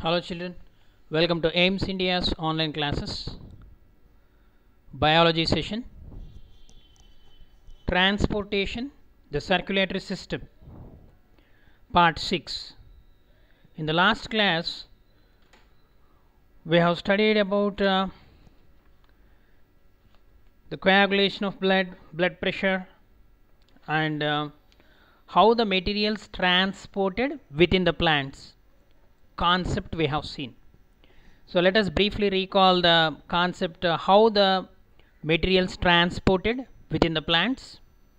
Hello children, welcome to AIMS India's online classes. Biology session. Transportation, the circulatory system. Part 6. In the last class, we have studied about the coagulation of blood pressure, and how the materials transported within the plants. Concept we have seen. So let us briefly recall the concept, how the materials transported within the plants.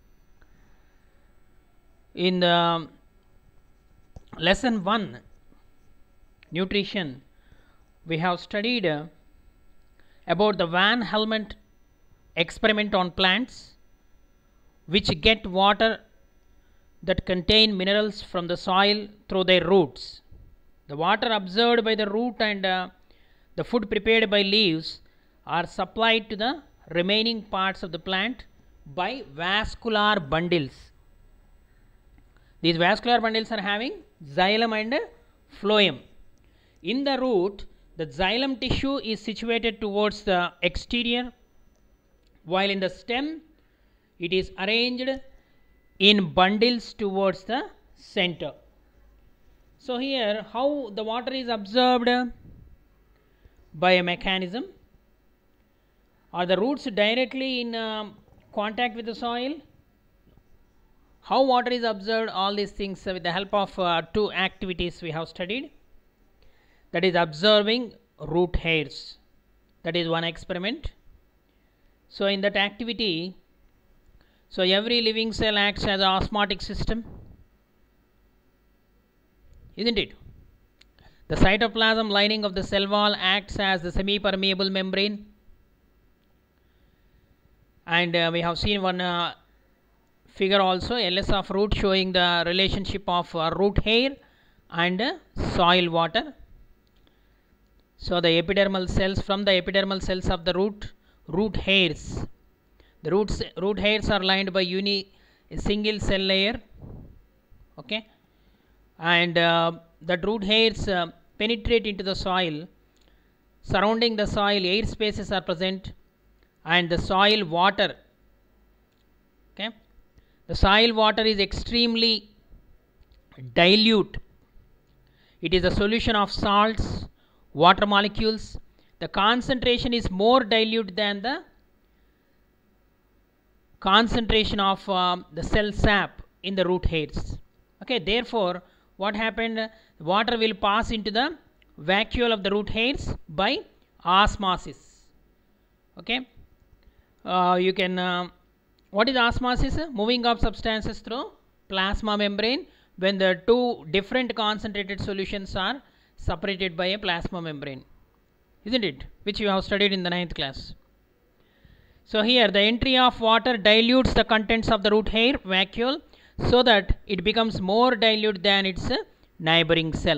In the lesson 1, nutrition, we have studied about the Van Helmont experiment on plants which get water that contain minerals from the soil through their roots. The water absorbed by the root and the food prepared by leaves are supplied to the remaining parts of the plant by vascular bundles. These vascular bundles are having xylem and phloem. In the root, the xylem tissue is situated towards the exterior, while in the stem it is arranged in bundles towards the center. So here, how the water is absorbed? By a mechanism. Are the roots directly in contact with the soil? How water is absorbed? All these things with the help of two activities we have studied. That is observing root hairs. That is one experiment. So in that activity, so every living cell acts as an osmotic system, isn't it? The cytoplasm lining of the cell wall acts as the semi-permeable membrane, and we have seen one figure also, LS of root, showing the relationship of root hair and soil water. So the epidermal cells, from the epidermal cells of the root hairs, the root hairs are lined by single cell layer, okay, and that root hairs penetrate into the soil. Surrounding the soil, air spaces are present, and the soil water, okay, the soil water is extremely dilute. It is a solution of salts, water molecules. The concentration is more dilute than the concentration of the cell sap in the root hairs. Okay, therefore what happened? Water will pass into the vacuole of the root hairs by osmosis. Okay, you can what is osmosis? Moving of substances through plasma membrane when the two different concentrated solutions are separated by a plasma membrane, isn't it? Which you have studied in the 9th class. So here the entry of water dilutes the contents of the root hair vacuole so that it becomes more dilute than its neighboring cell.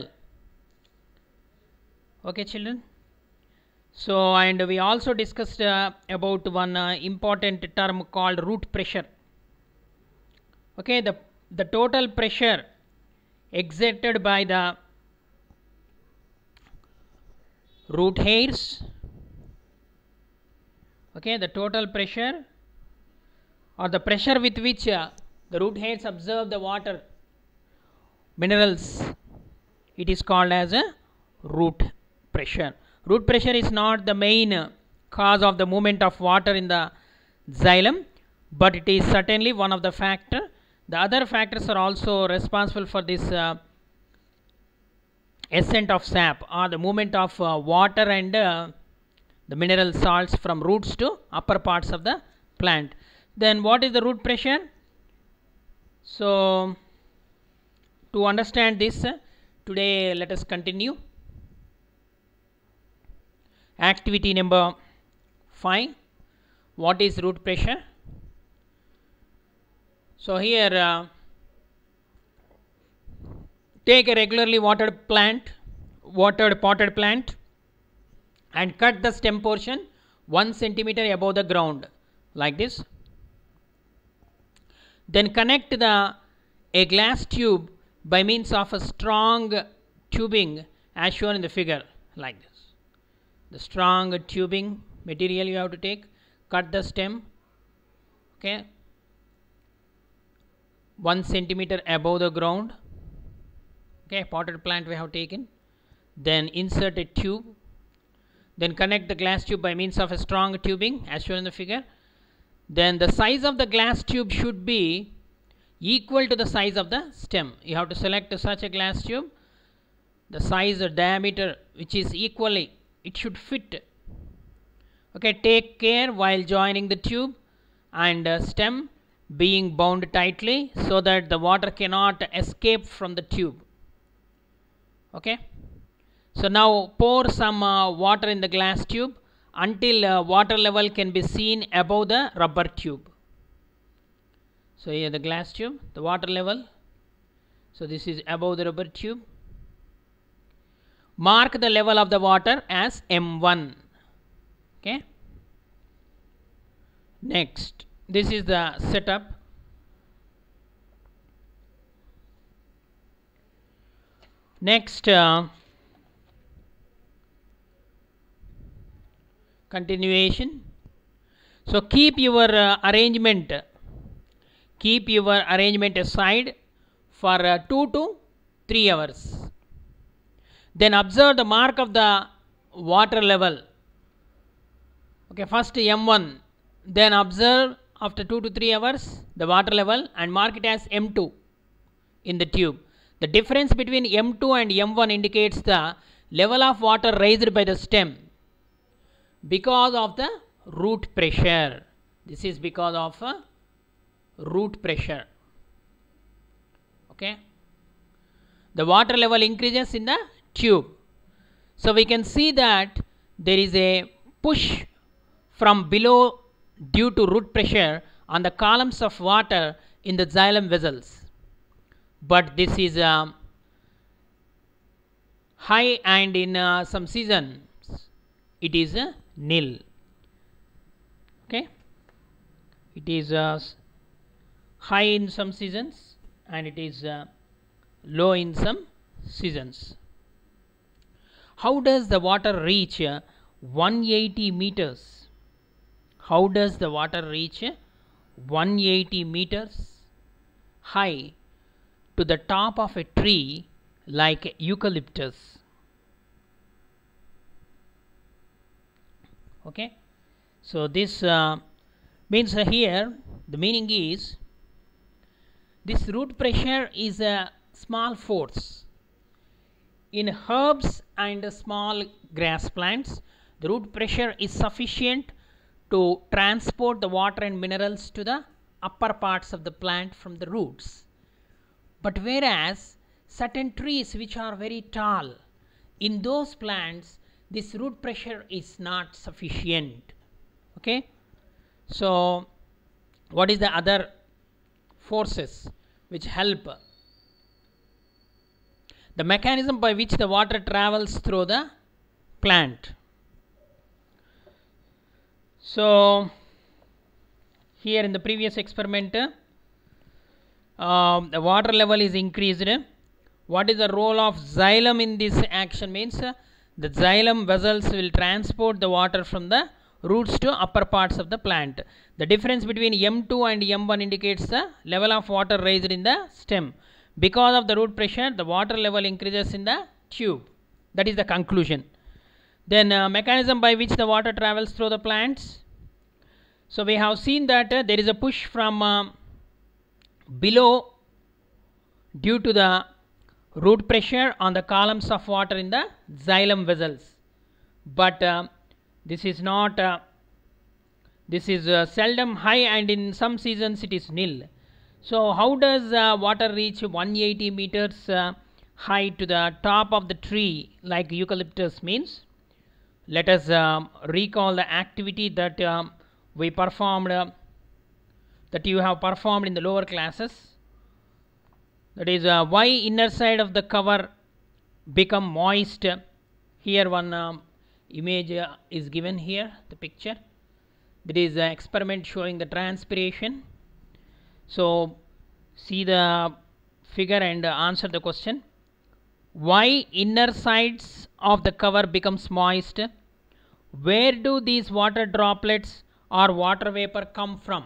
Okay children. So, and we also discussed about one important term called root pressure. Okay, the total pressure exerted by the root hairs, okay, the total pressure or the pressure with which the root hairs absorb the water minerals, it is called as a root pressure. Root pressure is not the main cause of the movement of water in the xylem, but it is certainly one of the factors. The other factors are also responsible for this ascent of sap, or the movement of water and the mineral salts from roots to upper parts of the plant. Then what is the root pressure? So to understand this, today let us continue. Activity number 5. What is root pressure? So here take a regularly watered potted plant and cut the stem portion 1 centimeter above the ground like this. Then connect a glass tube by means of a strong tubing as shown in the figure, like this. The strong tubing material you have to take, cut the stem, okay, 1 centimeter above the ground, okay, potted plant we have taken, then insert a tube, then connect the glass tube by means of a strong tubing as shown in the figure. Then the size of the glass tube should be equal to the size of the stem. You have to select such a glass tube, the size or diameter which is equally, it should fit. Okay, take care while joining the tube and stem being bound tightly so that the water cannot escape from the tube. Okay, so now pour some water in the glass tube until water level can be seen above the rubber tube. So here the glass tube, the water level, so this is above the rubber tube. Mark the level of the water as M1. Okay, next, this is the setup. Next, continuation. So keep your arrangement aside for 2 to 3 hours. Then observe the mark of the water level. Okay, first M1, then observe after 2 to 3 hours the water level and mark it as M2 in the tube. The difference between M2 and M1 indicates the level of water raised by the stem because of the root pressure. This is because of root pressure. Okay, the water level increases in the tube. So we can see that there is a push from below due to root pressure on the columns of water in the xylem vessels, but this is high, and in some seasons it is nil. Okay, it is high in some seasons and it is low in some seasons. How does the water reach 180 meters? How does the water reach 180 meters high to the top of a tree like eucalyptus? Okay, so this means here the meaning is this root pressure is a small force. In herbs and small grass plants, the root pressure is sufficient to transport the water and minerals to the upper parts of the plant from the roots. But whereas certain trees which are very tall, in those plants this root pressure is not sufficient. Okay, so what is the other forces which help? The mechanism by which the water travels through the plant. So here in the previous experiment, the water level is increased. What is the role of xylem in this action? Means the xylem vessels will transport the water from the roots to upper parts of the plant. The difference between M2 and M1 indicates the level of water raised in the stem. Because of the root pressure, the water level increases in the tube. That is the conclusion. Then mechanism by which the water travels through the plants. So we have seen that there is a push from below due to the root pressure on the columns of water in the xylem vessels. But this is not, this is seldom high, and in some seasons it is nil. So how does water reach 180 meters high to the top of the tree like eucalyptus? Means let us recall the activity that we performed, that you have performed in the lower classes. That is why inner side of the cover become moist. Here one image is given here, the picture. That is experiment showing the transpiration. So see the figure and answer the question. Why inner sides of the cover becomes moist? Where do these water droplets or water vapor come from?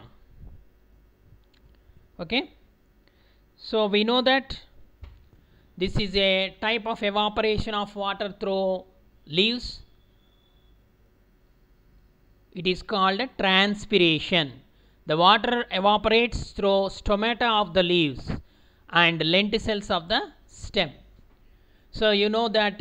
Okay, so we know that this is a type of evaporation of water through leaves. It is called transpiration. The water evaporates through stomata of the leaves and lenticels of the stem. So you know that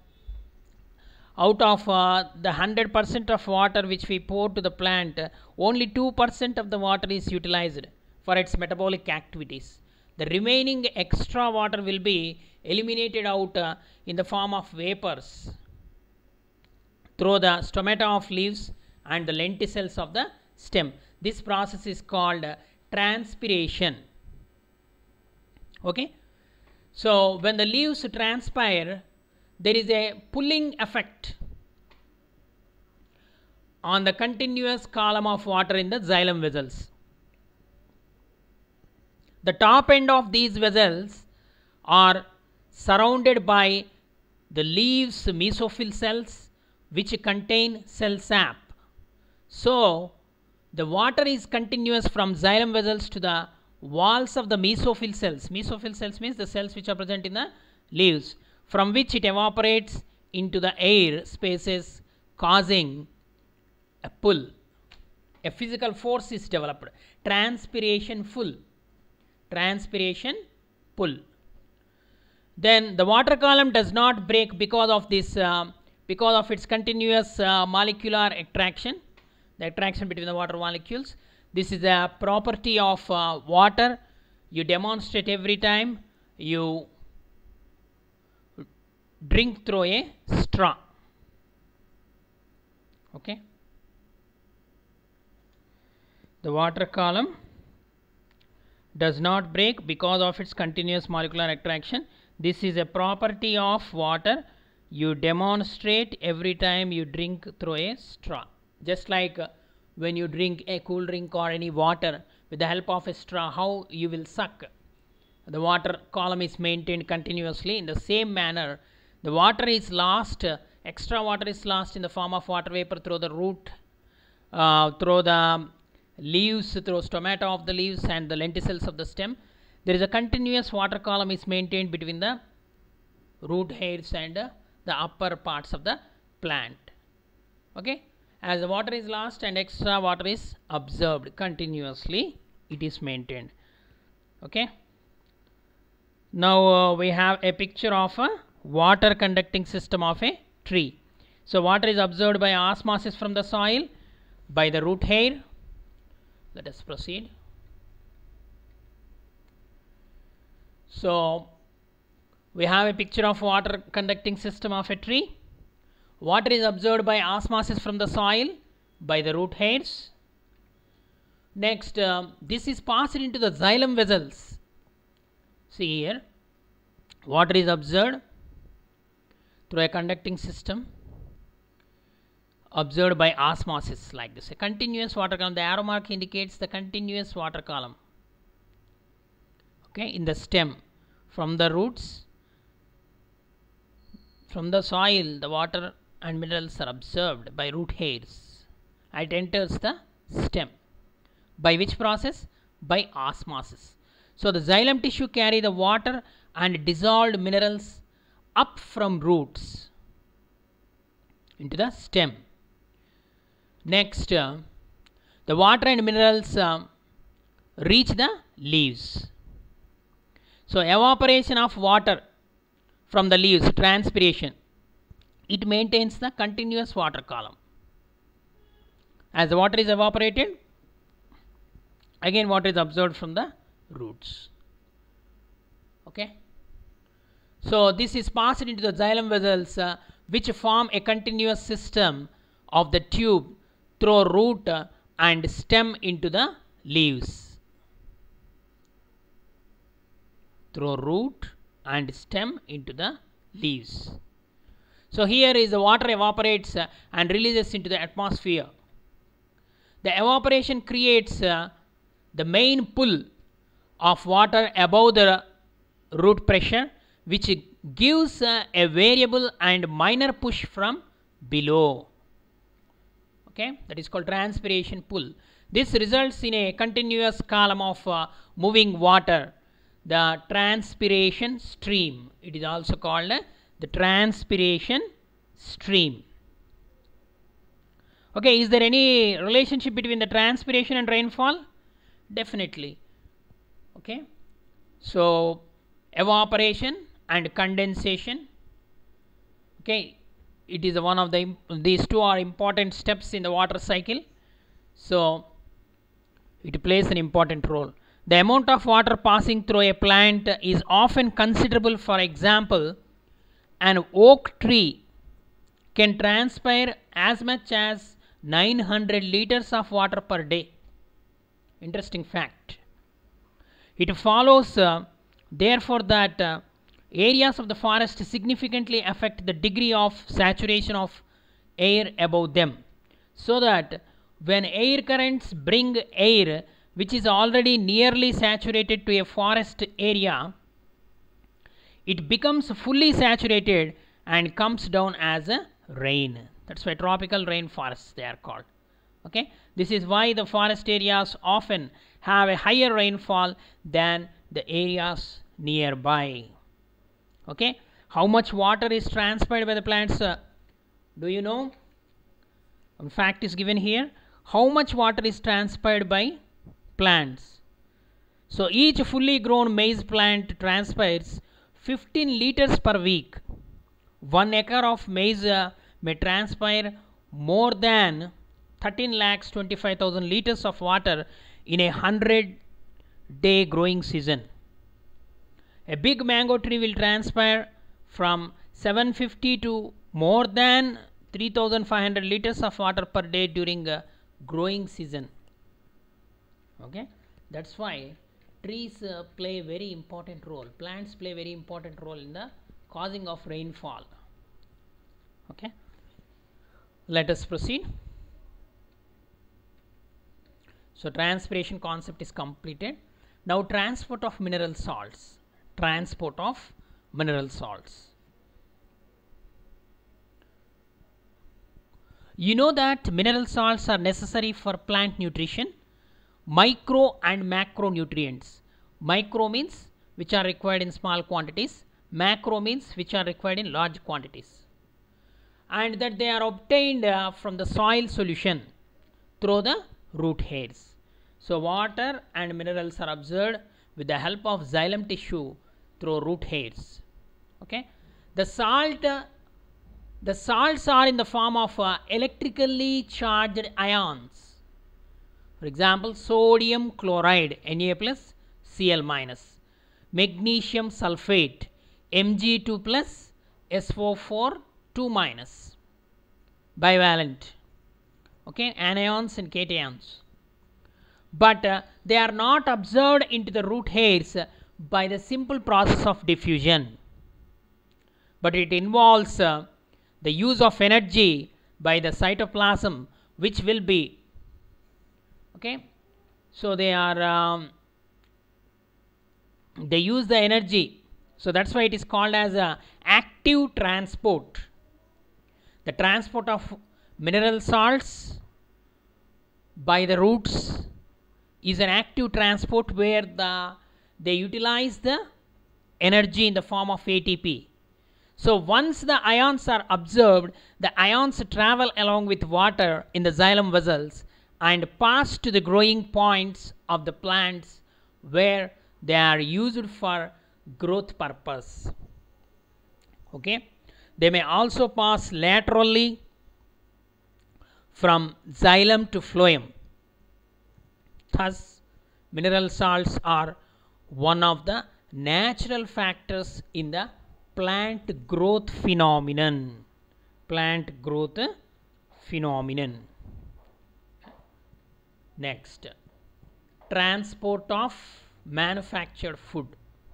out of the 100% of water which we pour to the plant, only 2% of the water is utilized for its metabolic activities. The remaining extra water will be eliminated out in the form of vapors through the stomata of leaves and the lenticels of the stem. This process is called transpiration. Okay, so when the leaves transpire, there is a pulling effect on the continuous column of water in the xylem vessels. The top end of these vessels are surrounded by the leaves mesophyll cells which contain cell sap. So the water is continuous from xylem vessels to the walls of the mesophyll cells. Mesophyll cells means the cells which are present in the leaves, from which it evaporates into the air spaces, causing a pull. A physical force is developed. Transpiration pull. Transpiration pull. Then the water column does not break because of this, because of its continuous molecular attraction, the attraction between the water molecules. This is a property of water. You demonstrate every time you drink through a straw. Okay. The water column does not break because of its continuous molecular attraction. This is a property of water. You demonstrate every time you drink through a straw. Just like when you drink a cool drink or any water with the help of a straw, how you will suck. The water column is maintained continuously. In the same manner, the water is lost, extra water is lost in the form of water vapor through the root, through the leaves, through stomata of the leaves and the lenticels of the stem. There is a continuous water column is maintained between the root hairs and the upper parts of the plant. Okay, as the water is lost and extra water is absorbed continuously, it is maintained. Okay, now we have a picture of a water conducting system of a tree. So water is absorbed by osmosis from the soil by the root hair. Let us proceed. So we have a picture of water conducting system of a tree. Water is absorbed by osmosis from the soil by the root hairs. Next, this is passed into the xylem vessels. See here, water is absorbed through a conducting system, observed by osmosis like this. A continuous water column. The arrow mark indicates the continuous water column. Okay, in the stem, from the roots, from the soil, the water and minerals are absorbed by root hairs. It enters the stem. By which process? By osmosis. So the xylem tissue carry the water and dissolved minerals up from roots into the stem. Next, the water and minerals reach the leaves. So evaporation of water from the leaves, transpiration, it maintains the continuous water column. As the water is evaporated, again water is absorbed from the roots. Okay, so this is passed into the xylem vessels which form a continuous system of the tube through root and stem into the leaves. Through root and stem into the leaves. So here is the water evaporates and releases into the atmosphere. The evaporation creates the main pull of water above the root pressure, which gives a variable and minor push from below. Okay, that is called transpiration pull. This results in a continuous column of moving water, the transpiration stream. It is also called the transpiration stream. Okay, is there any relationship between the transpiration and rainfall? Definitely. Okay, so evaporation and condensation. Okay, it is one of these two are important steps in the water cycle, so it plays an important role. The amount of water passing through a plant is often considerable. For example, an oak tree can transpire as much as 900 liters of water per day. Interesting fact. It follows therefore that areas of the forest significantly affect the degree of saturation of air above them, so that when air currents bring air which is already nearly saturated to a forest area, it becomes fully saturated and comes down as a rain. That's why tropical rainforests they are called. Okay, this is why the forest areas often have a higher rainfall than the areas nearby. Okay, how much water is transpired by the plants? Do you know? In fact is given here. How much water is transpired by plants? So each fully grown maize plant transpires 15 liters per week. 1 acre of maize may transpire more than 13,25,000 liters of water in a 100-day growing season. A big mango tree will transpire from 750 to more than 3,500 liters of water per day during a growing season. Okay, that's why trees play a very important role. Plants play a very important role in the causing of rainfall. Okay, let us proceed. So transpiration concept is completed. Now transport of mineral salts. Transport of mineral salts. You know that mineral salts are necessary for plant nutrition. Micro and macronutrients. Micro means which are required in small quantities. Macro means which are required in large quantities. And that they are obtained from the soil solution through the root hairs. So water and minerals are absorbed with the help of xylem tissue through root hairs. Okay, the salts are in the form of electrically charged ions. For example, sodium chloride Na plus Cl minus, magnesium sulfate Mg2 plus SO4 2 minus, bivalent. Okay, anions and cations. But they are not absorbed into the root hairs by the simple process of diffusion, but it involves the use of energy by the cytoplasm, which will be okay. So they are they use the energy, so that's why it is called as a active transport. The transport of mineral salts by the roots is an active transport where they utilize the energy in the form of ATP. So once the ions are absorbed, the ions travel along with water in the xylem vessels and pass to the growing points of the plants where they are used for growth purpose. Okay, they may also pass laterally from xylem to phloem. Thus, mineral salts are one of the natural factors in the plant growth phenomenon. Plant growth phenomenon. Next, transport of manufactured food.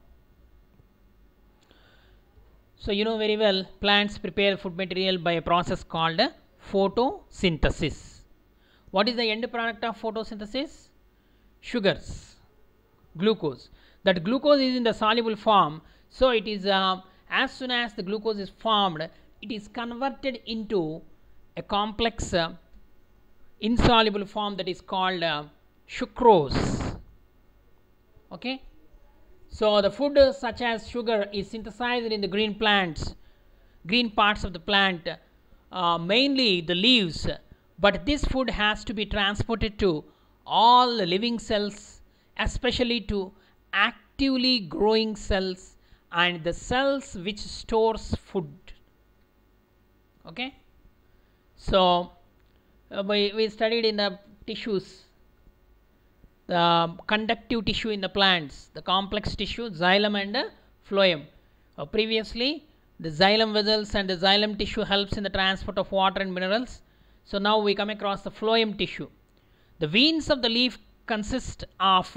So you know very well, plants prepare food material by a process called photosynthesis. What is the end product of photosynthesis? Sugars, glucose. That glucose is in the soluble form, So it is as soon as the glucose is formed, it is converted into a complex insoluble form that is called sucrose. Okay. So the food such as sugar is synthesized in the green parts of the plant, mainly the leaves, but this food has to be transported to all living cells, especially to actively growing cells and the cells which stores food. Okay. So we studied in the tissues, the conductive tissue in the plants, the complex tissue, xylem and phloem. Previously, the xylem vessels and the xylem tissue helps in the transport of water and minerals. So now we come across the phloem tissue. The veins of the leaf consist of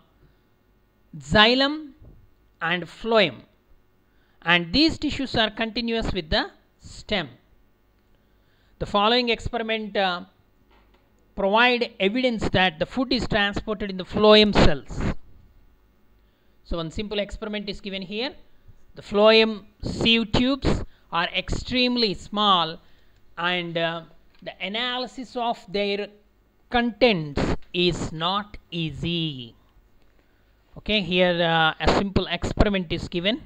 xylem and phloem, and these tissues are continuous with the stem. The following experiment provide evidence that the food is transported in the phloem cells. So one simple experiment is given here. The phloem sieve tubes are extremely small, and the analysis of their contents is not easy. Okay, here a simple experiment is given.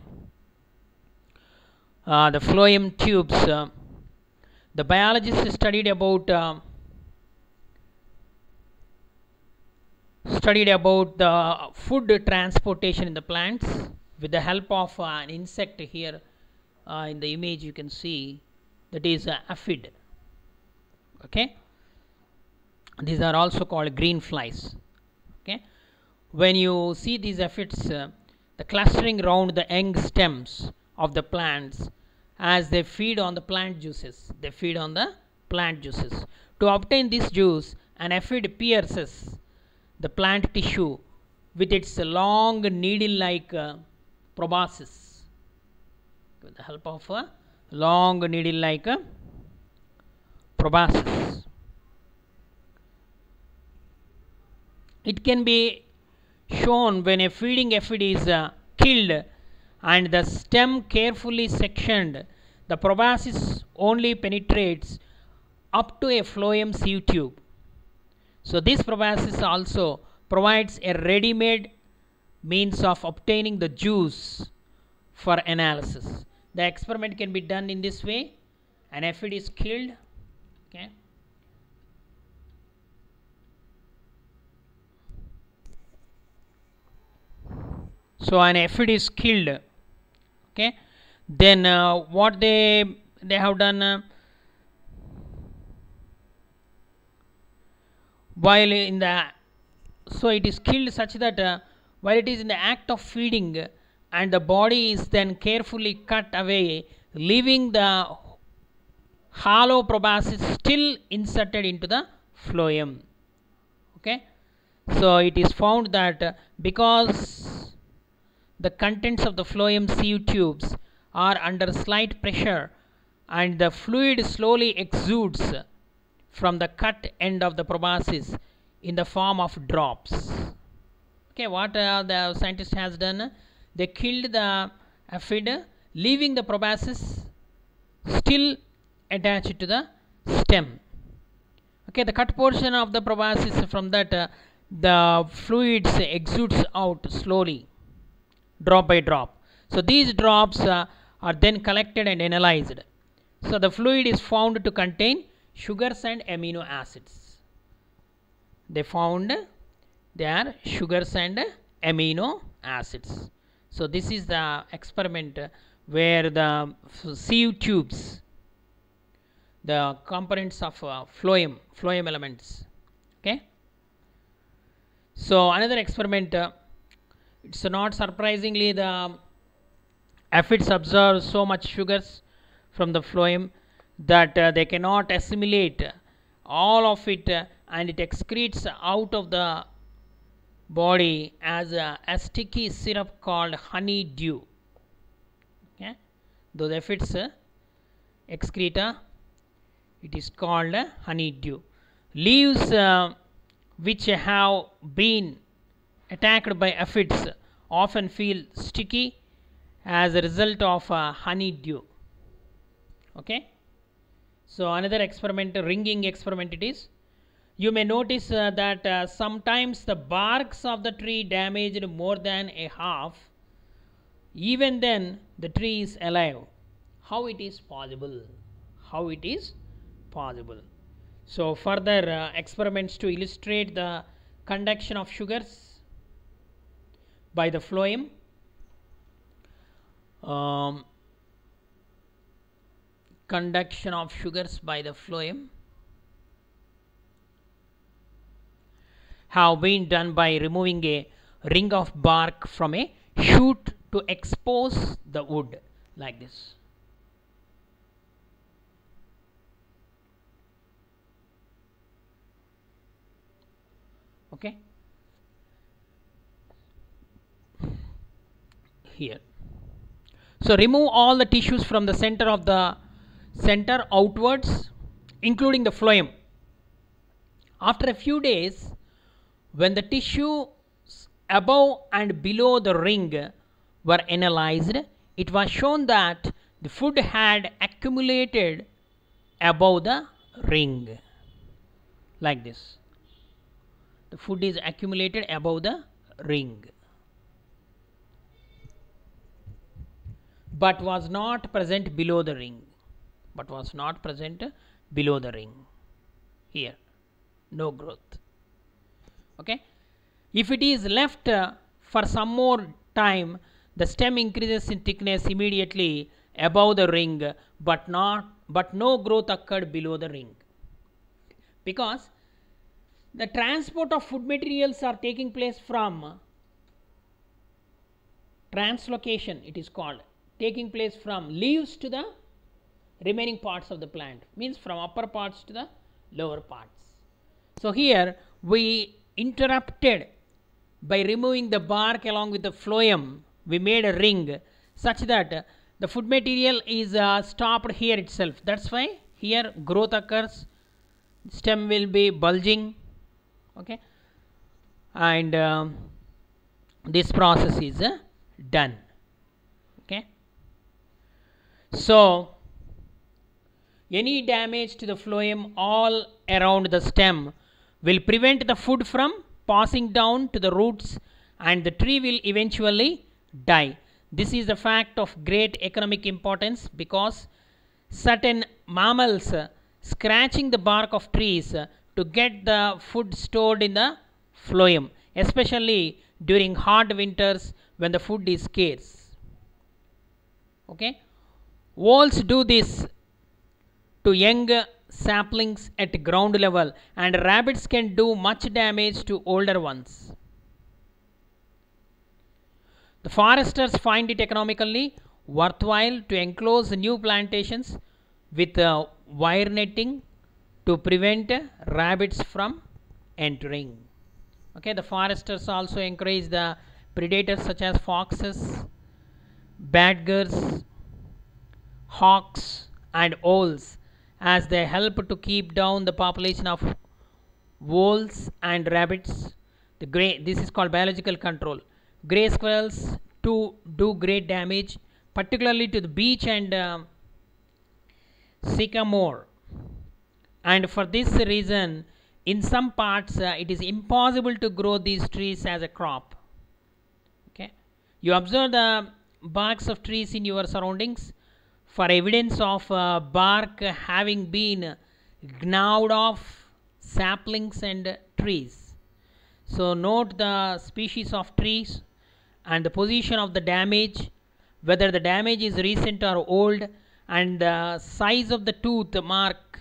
The phloem tubes, the biologist studied about the food transportation in the plants with the help of an insect. Here in the image you can see that is aphid. Okay, these are also called green flies. Okay, when you see these aphids, the clustering around the young stems of the plants as they feed on the plant juices. To obtain this juice, an aphid pierces the plant tissue with its long needle-like proboscis. With the help of a long needle-like proboscis, it can be shown when a feeding aphid is killed and the stem carefully sectioned, the proboscis only penetrates up to a phloem sieve tube. So this proboscis also provides a ready-made means of obtaining the juice for analysis. The experiment can be done in this way. An aphid is killed. Okay. So an aphid is killed. Okay. Then what they have done, while in the, so it is killed such that while it is in the act of feeding, and the body is then carefully cut away, leaving the hollow proboscis still inserted into the phloem. Okay. So it is found that because the contents of the phloem sieve tubes are under slight pressure and the fluid slowly exudes from the cut end of the proboscis in the form of drops. Okay, what the scientist has done, they killed the aphid, leaving the proboscis still attached to the stem. Okay, the cut portion of the proboscis, from that the fluids exudes out slowly, drop by drop. So these drops are then collected and analyzed. So the fluid is found to contain sugars and amino acids. They found there are sugars and amino acids. So this is the experiment where the sieve tubes, the components of phloem elements. Okay. So another experiment, it's not surprisingly the aphids absorb so much sugars from the phloem that they cannot assimilate all of it, and it excretes out of the body as a sticky syrup called honey dew. Okay. Those aphids excreta, it is called honey dew. Leaves which have been attacked by aphids often feel sticky as a result of honeydew. Okay, so another experiment, ringing experiment it is. You may notice that sometimes the barks of the tree damaged more than a half. Even then the tree is alive. How it is possible? How it is possible? So further experiments to illustrate the conduction of sugars by the phloem. Conduction of sugars by the phloem have been done by removing a ring of bark from a shoot to expose the wood like this. Okay, here. So remove all the tissues from the center outwards, including the phloem. After a few days, when the tissues above and below the ring were analyzed, it was shown that the food had accumulated above the ring like this. The food is accumulated above the ring, but was not present below the ring. But was not present below the ring. Here, no growth. Okay. If it is left for some more time, the stem increases in thickness immediately above the ring, but no growth occurred below the ring, because the transport of food materials are taking place from translocation, it is called, taking place from leaves to the remaining parts of the plant, means from upper parts to the lower parts. So here we interrupted by removing the bark along with the phloem. We made a ring such that the food material is stopped here itself. That's why here growth occurs, stem will be bulging. Okay, and this process is done. Okay, so any damage to the phloem all around the stem will prevent the food from passing down to the roots, and the tree will eventually die. This is a fact of great economic importance, because certain mammals scratching the bark of trees to get the food stored in the phloem, especially during hot winters when the food is scarce. Okay, voles do this to young saplings at ground level, and rabbits can do much damage to older ones. The foresters find it economically worthwhile to enclose new plantations with wire netting to prevent rabbits from entering. Okay, the foresters also encourage the predators such as foxes, badgers, hawks and owls, as they help to keep down the population of voles and rabbits. This is called biological control. Grey squirrels do great damage, particularly to the beech and sycamore, and for this reason in some parts it is impossible to grow these trees as a crop. Okay, you observe the barks of trees in your surroundings for evidence of bark having been gnawed off saplings and trees. So note the species of trees and the position of the damage, whether the damage is recent or old, and the size of the tooth mark.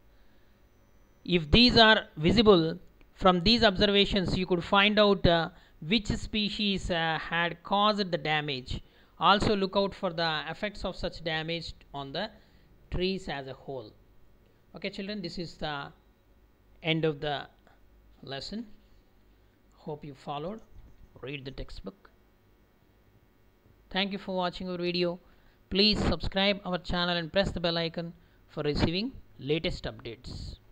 If these are visible from these observations, you could find out which species had caused the damage. Also look out for the effects of such damage on the trees as a whole. Okay children, this is the end of the lesson. Hope you followed. Read the textbook. Thank you for watching our video. Please subscribe our channel and press the bell icon for receiving latest updates.